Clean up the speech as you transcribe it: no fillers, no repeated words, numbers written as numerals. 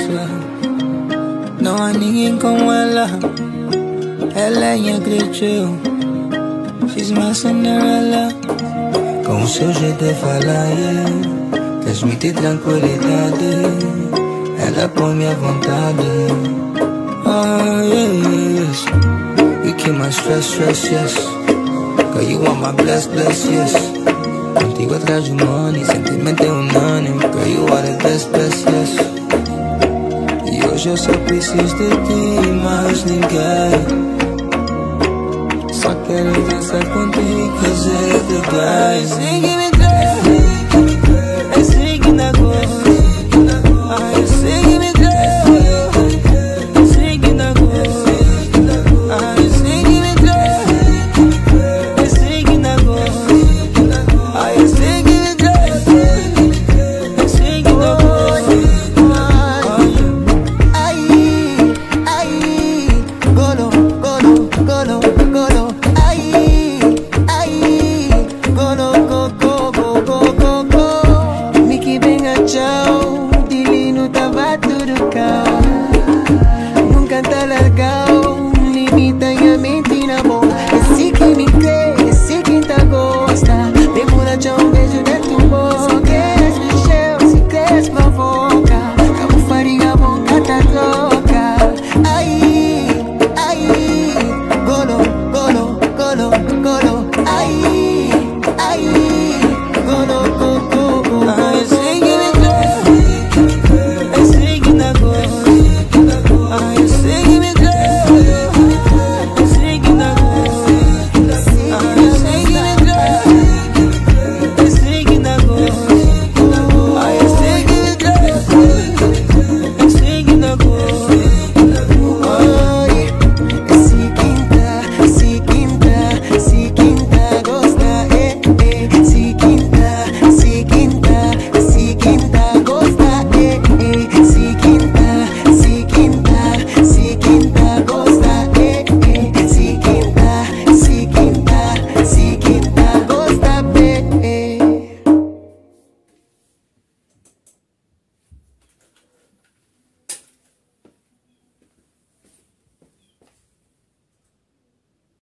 força. Não há ninguém como ela. Ela é incrível. She's my Cinderella. Com o seu jeito de falar, yeah, transmite tranquilidade. Ela põe-me à vontade. Ah, yes. You keep my stress, yes. Cause you want my bless, yes. Contigo atrás do money, sentimento é unânime. Cause you are the best, yes. E hoje eu só preciso de ti, mais ninguém. Só quero dançar contigo, fazer the best. Sigue-me, girl. É sigue na cor. Ai, sigue-me, girl. Sigue na cor. Ai, sigue-me, girl. É sigue na cor. Ai, sigue-me, girl. É sigue na cor. Ai, golo, golo, golo, golo. Miki benga chao, dili no tava tudo cao.